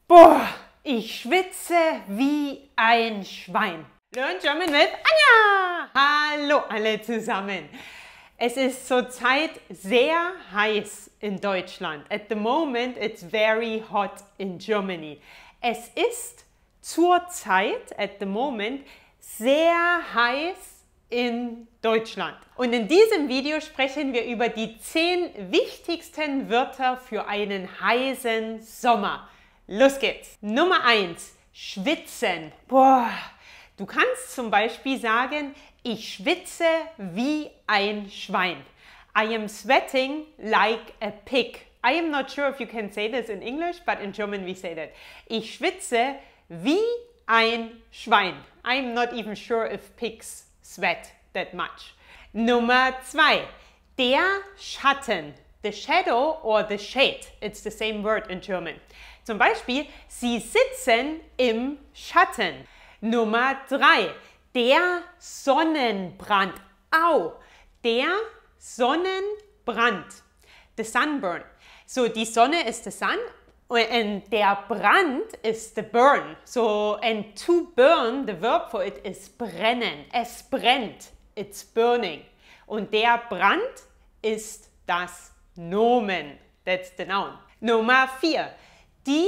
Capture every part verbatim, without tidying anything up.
Boah, ich schwitze wie ein Schwein. Learn German with Anja! Hallo alle zusammen. Es ist zurzeit sehr heiß in Deutschland. At the moment it's very hot in Germany. Es ist zurzeit, at the moment, sehr heiß in Deutschland. Und in diesem Video sprechen wir über die zehn wichtigsten Wörter für einen heißen Sommer. Los geht's! Nummer eins. Schwitzen. Boah, du kannst zum Beispiel sagen, ich schwitze wie ein Schwein. I am sweating like a pig. I am not sure if you can say this in English, but in German we say that. Ich schwitze wie ein Schwein. I'm not even sure if pigs sweat that much. Nummer zwei. Der Schatten. The shadow or the shade. It's the same word in German. Zum Beispiel, sie sitzen im Schatten. Nummer drei. Der Sonnenbrand. Au! Der Sonnenbrand. The sunburn. So, die Sonne ist the sun and der Brand is the burn. So, and to burn, the verb for it is brennen. Es brennt. It's burning. Und der Brand ist das Nomen. That's the noun. Nummer vier. Die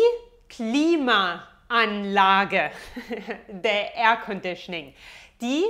Klimaanlage. The air conditioning. Die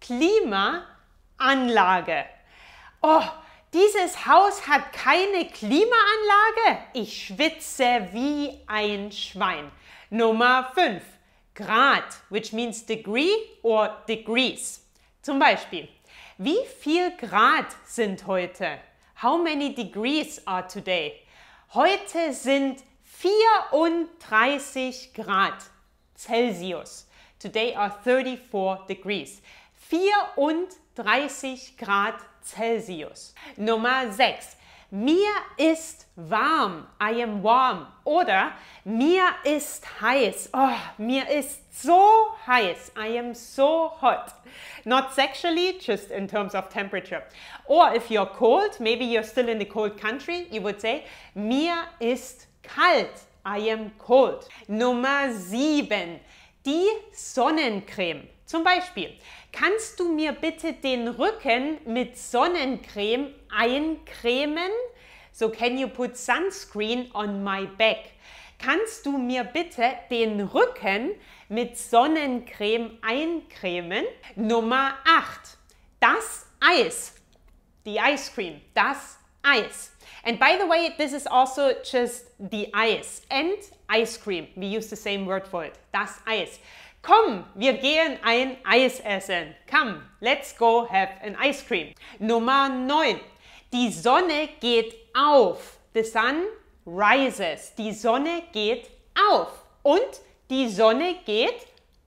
Klimaanlage. Oh, dieses Haus hat keine Klimaanlage? Ich schwitze wie ein Schwein. Nummer fünf. Grad, which means degree or degrees. Zum Beispiel, wie viel Grad sind heute? How many degrees are today? Heute sind vierunddreißig Grad Celsius. Today are thirty-four degrees. vierunddreißig Grad Celsius. Nummer sechs. Mir ist warm. I am warm. Oder mir ist heiß. Oh, mir ist so heiß. I am so hot. Not sexually, just in terms of temperature. Or if you're cold, maybe you're still in the cold country, you would say, mir ist kalt. I am cold. Nummer sieben. Die Sonnencreme. Zum Beispiel, kannst du mir bitte den Rücken mit Sonnencreme eincremen? So can you put sunscreen on my back? Kannst du mir bitte den Rücken mit Sonnencreme eincremen? Nummer acht. Das Eis. The ice cream. Das Eis. And by the way, this is also just the ice and ice cream. We use the same word for it. Das Eis. Komm, wir gehen ein Eis essen. Come, let's go have an ice cream. Nummer neun. Die Sonne geht auf. The sun rises. Die Sonne geht auf. Und die Sonne geht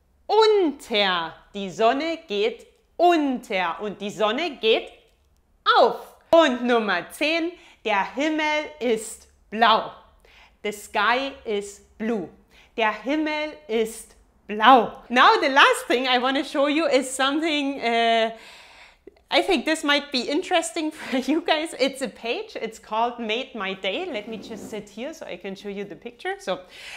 unter. Die Sonne geht unter. Und die Sonne geht auf. Und Nummer zehn. Der Himmel ist blau. The sky is blue. Der Himmel ist blau. Now the last thing I want to show you is something, uh, I think this might be interesting for you guys. It's a page, it's called Made My Day. Let me just sit here so I can show you the picture. So,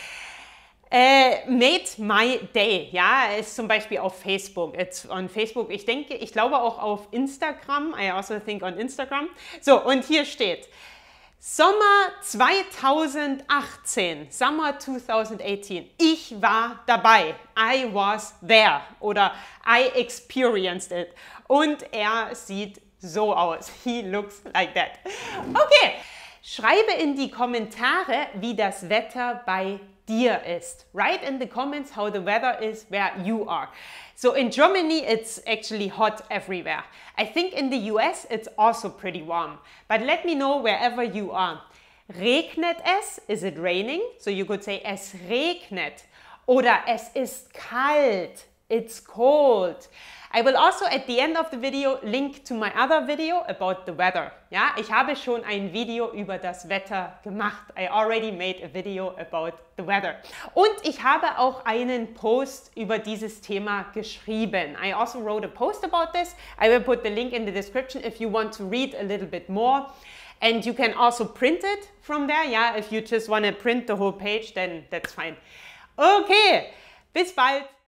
uh, Made My Day, ja, ist zum Beispiel auf Facebook. It's on Facebook, ich denke, ich glaube auch auf Instagram. I also think on Instagram. So, und hier steht, Sommer zweitausendachtzehn, Summer twenty eighteen. Ich war dabei. I was there. Oder I experienced it. Und er sieht so aus. He looks like that. Okay. Schreibe in die Kommentare, wie das Wetter bei dir ist. Write in the comments how the weather is where you are. So in Germany, it's actually hot everywhere. I think in the U S, it's also pretty warm. But let me know wherever you are. Regnet es? Is it raining? So you could say, es regnet. Oder es ist kalt. It's cold. I will also at the end of the video link to my other video about the weather. Ja, ich habe schon ein Video über das Wetter gemacht. I already made a video about the weather. Und ich habe auch einen Post über dieses Thema geschrieben. I also wrote a post about this. I will put the link in the description if you want to read a little bit more. And you can also print it from there. Yeah, if you just want to print the whole page, then that's fine. Okay, bis bald.